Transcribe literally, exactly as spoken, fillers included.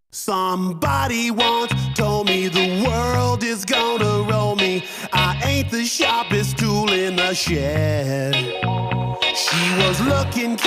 Somebody once told me the world is gonna roll me. I ain't the sharpest tool in the shed. She was looking